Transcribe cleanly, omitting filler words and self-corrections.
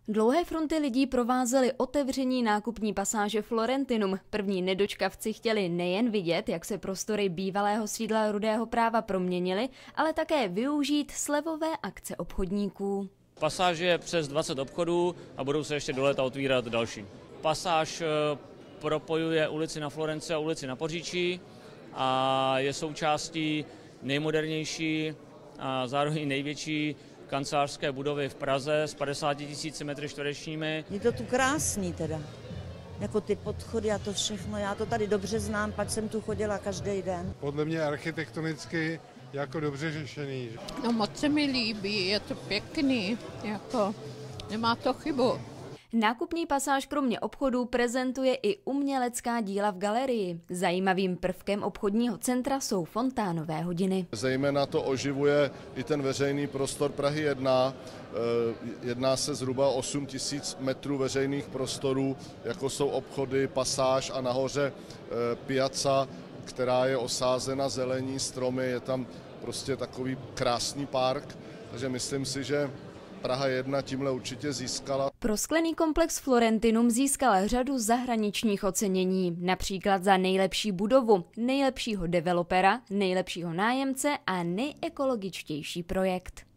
Dlouhé fronty lidí provázely otevření nákupní pasáže Florentinum. První nedočkavci chtěli nejen vidět, jak se prostory bývalého sídla Rudého práva proměnily, ale také využít slevové akce obchodníků. Pasáž je přes 20 obchodů a budou se ještě do léta otvírat další. Pasáž propojuje ulici na Florenci a ulici na Poříčí a je součástí nejmodernější a zároveň největší kancelářské budovy v Praze s 50 000 metry čtverečními. Je to tu krásný teda, jako ty podchody a to všechno, já to tady dobře znám, pak jsem tu chodila každý den. Podle mě architektonicky jako dobře řešený. No moc se mi líbí, je to pěkný, jako nemá to chybu. Nákupní pasáž kromě obchodů prezentuje i umělecká díla v galerii. Zajímavým prvkem obchodního centra jsou fontánové hodiny. Zejména to oživuje i ten veřejný prostor Prahy 1. Jedná se zhruba 8 000 metrů veřejných prostorů, jako jsou obchody, pasáž a nahoře piaca, která je osázena zelení, stromy, je tam prostě takový krásný park, takže myslím si, že Praha 1 tímhle určitě získala. Prosklený komplex Florentinum získal řadu zahraničních ocenění, například za nejlepší budovu, nejlepšího developera, nejlepšího nájemce a nejekologičtější projekt.